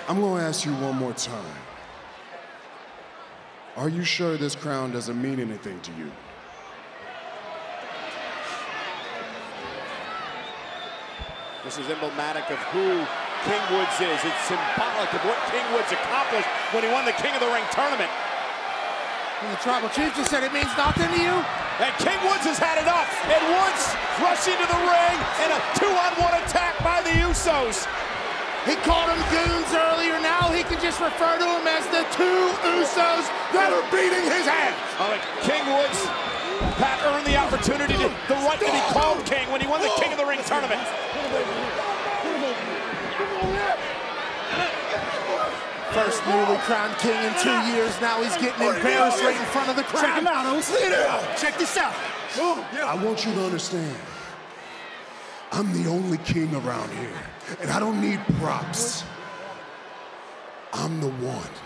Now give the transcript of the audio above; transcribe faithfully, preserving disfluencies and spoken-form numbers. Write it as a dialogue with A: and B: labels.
A: I'm gonna ask you one more time. Are you sure this crown doesn't mean anything to you?
B: This is emblematic of who King Woods is. It's symbolic of what King Woods accomplished when he won the King of the Ring tournament.
C: And the Tribal Chief just said it means nothing to you?
B: And King Woods has had enough. And Woods rushing to the ring in a two-on-one attack by the Usos.
C: He called them goons earlier. Now he can just refer to them as the two Usos that are beating his ass.
B: All right, King Woods, Pat earned the opportunity, to, the right to be called King when he won the King of the Ring tournament.
C: First newly crowned king in two years. Now he's getting embarrassed right in front of the crowd.
D: Check him out, Oz. Check this out.
A: I want you to understand, I'm the only king around here, and I don't need props. I'm the one.